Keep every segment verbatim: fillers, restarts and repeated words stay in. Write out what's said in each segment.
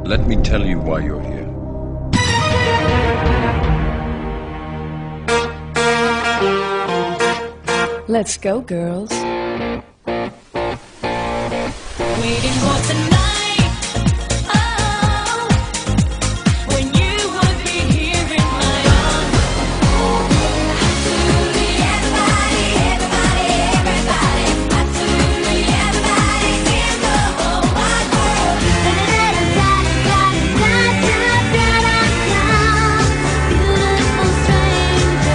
Let me tell you why you're here. Let's go, girls. Waiting for tonight. Oh, when you would be here in my arms. Absolutely everybody, everybody, everybody. Absolutely everybody in the whole wide world. Beautiful stranger.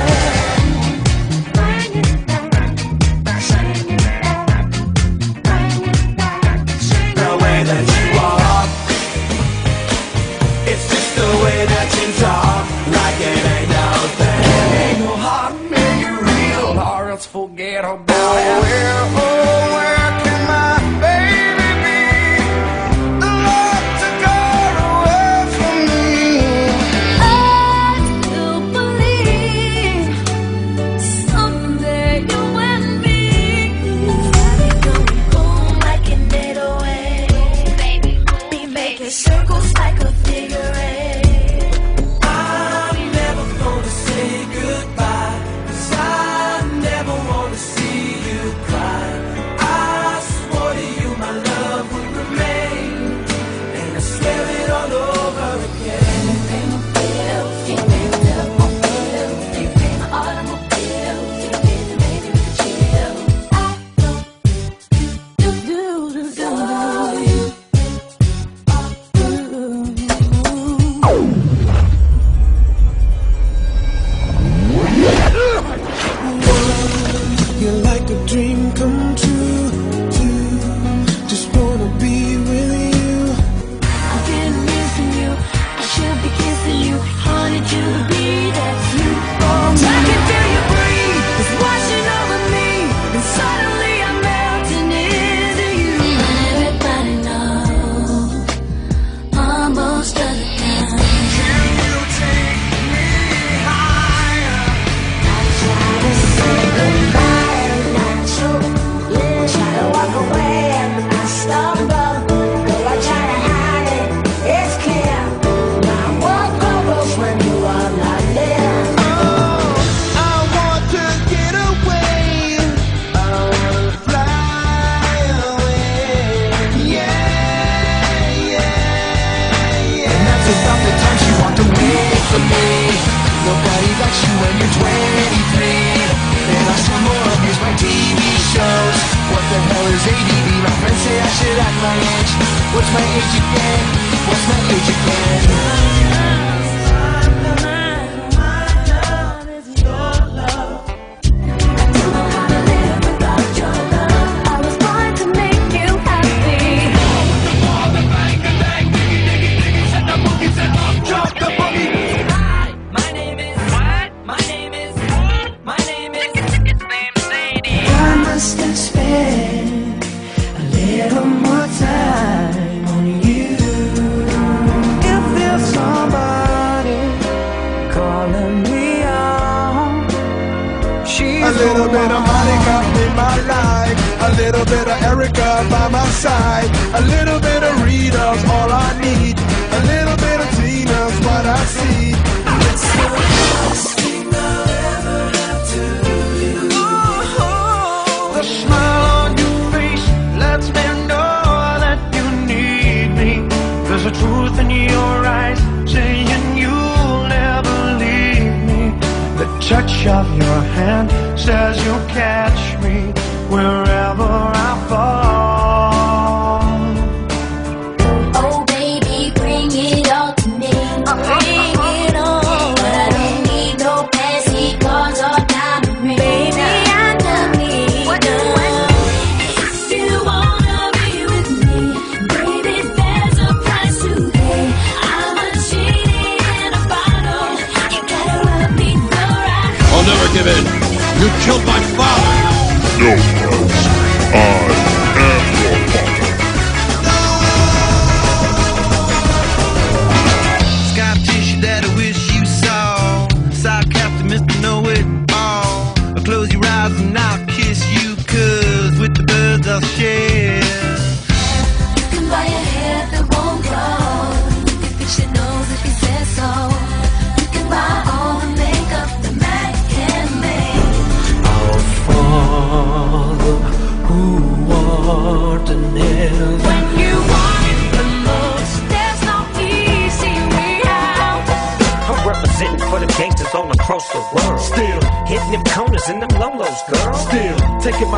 Forget about it. Oh, where, oh, where can my baby be? The love took her away from me. I still believe someday you and me. I'll be going home like an eight oh eight. Baby, be making circles like a figure eight. I'm never gonna say goodbye, 'cause I never wanna see you cry. I swore to you my love would remain, and I swear it all over again. You pay my bills, you pay my telephone bills, you pay my automobiles, you pay the baby with the chills. I don't do do do do You're like a dream come true, too. Just wanna be with you. I've been missing you, I should be kissing you. Wanted you to be, that's you. I can feel you breathe, it's washing over me, and suddenly I'm melting into you. And everybody knows, almost does it now. Can you take me higher? I try to say goodbye, not true. Yeah, try to walk away, and I stumble. Though I try to hide it, it's clear. My world crumbles when you are not there. Oh, I want to get away. I wanna fly away. Yeah, yeah, yeah. And that's about the time she walked away from me. Nobody likes you when you're twenty-three. And I still more abuse my T V shows. What the hell is A D D? My friends say I should act my age. What's my age again? What's my age again? A little bit of Monica in my life, a little bit of Erica by my side, a little bit of Rita's all I need, a little bit of Tina's what I see. It's the last thing I'll ever have to do. Ooh, the smile on your face lets me know that you need me. There's a truth in your eyes saying you'll never leave me. The touch of your hand says you'll catch me wherever I fall. Oh baby, bring it all to me. Bring it on. But I don't need no fancy cars or diamond rings. Baby, I don't need none. If you wanna be with me, baby, there's a price to pay. I'm a genie in a bottle. You gotta rub me the right. I'll never give in. You killed my father. No, Miles. I am your father. Scar tissue that I wish you saw. Sarcastic Mister Know-It-All. Close your eyes and I'll kiss you, 'cause with the birds I'll share. You can buy a hair that won't grow.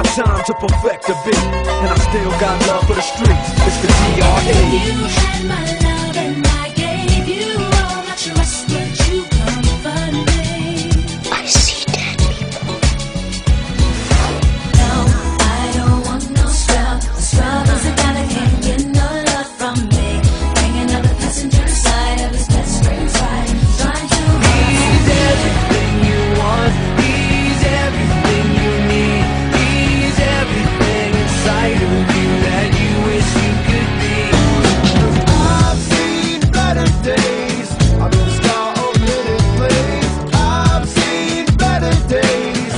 time to perfect the beat, and I still got love for the streets. It's the D R E. You had my love and I gave you all my trust, but you comfort me. I see dead people. No, I don't want no scrub. The scrub is a guy that can't get no love from me. Hanging out the passenger side of his best friend's ride, trying to He's everything you want. He's everything you need. He's everything inside of you that you wish you could be. I've seen better days. I've been a star of many plays. I've seen better days.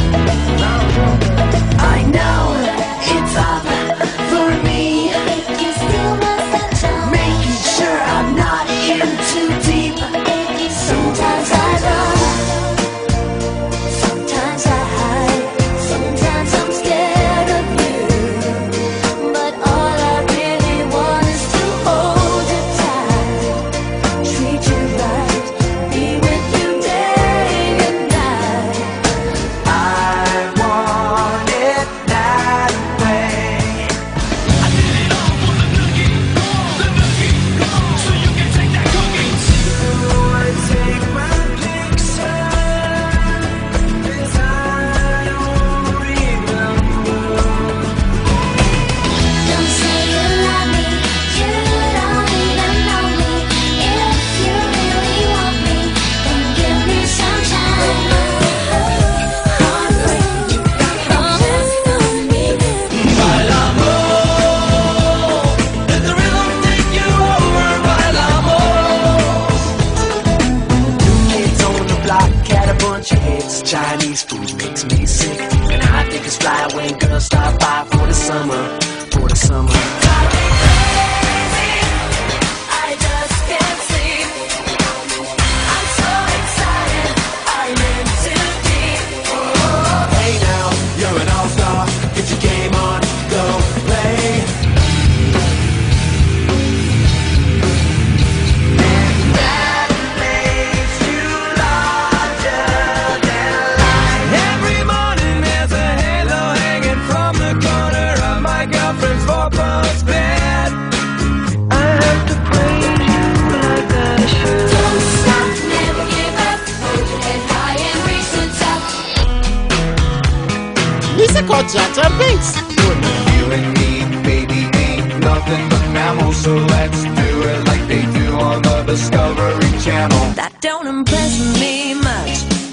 I know it's up for me. You steal my sunshine, making sure I'm not in too deep. Sometimes I run, sometimes I hide, sometimes I'm scared of you. But all I really want is to hold you tight, treat you right, be with you day and night. I want it that way. I did it all for the nookie, the nookie, so you can take that cookie. You wanna take my picture, 'cause I don't remember. Don't say you love me, you don't even know me. If you really want me, then give me some time. Heartbreak, promise on me. Bailamos, let the rhythm take you over. Bailamos. New kids on the block had a bunch of hits. Chinese food makes me sick, and I think it's fly when girls stop by for the summer, for the summer. I just can't sleep. I'm so excited, I'm in too deep. Hey now, you're an all-star. Get your game on, go play. And that makes you larger than life. Every morning there's a halo hanging from the corner of my girlfriend's four-post bed. I have to praise you like I should. Don't stop, never give up. Hold your head high and reach the top. Musical Jaja Binks. You and me, baby, ain't nothing but mammals, so let's do it like they do on the Discovery Channel. That don't impress me much.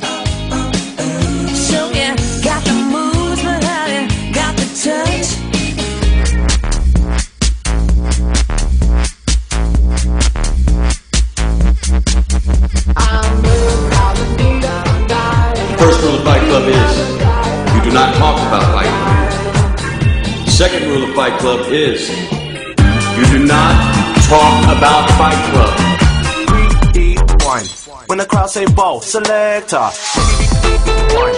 So yeah, got the moves, but have you got the touch? First rule of Fight Club is you do not talk about fighting. Second rule of Fight Club is you do not talk about Fight Club. Three, one. When the crowd say ball, selector. One.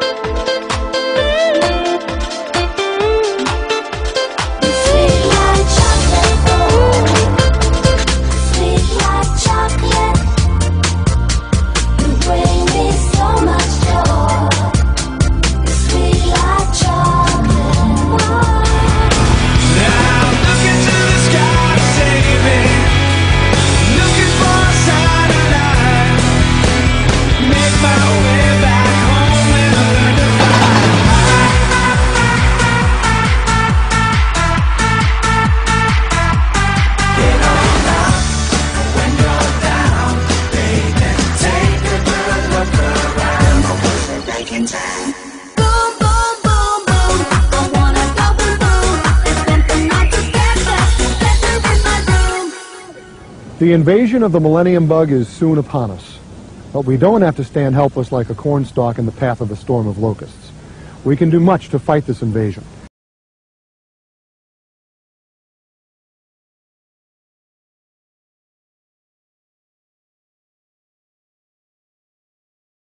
Sweet like chocolate, oh. Sweet like chocolate. You bring me so much joy. Sweet like chocolate, oh. Now looking to the sky, saving, looking for a sign of life. Make my way back home and learn to get on up when you're down, baby. Take a good look around. We're breaking time. Boom, boom, boom, boom. I wanna go boom, boom. Let's spend the night together. Better in my room. The invasion of the Millennium Bug is soon upon us, but we don't have to stand helpless like a cornstalk in the path of a storm of locusts. We can do much to fight this invasion.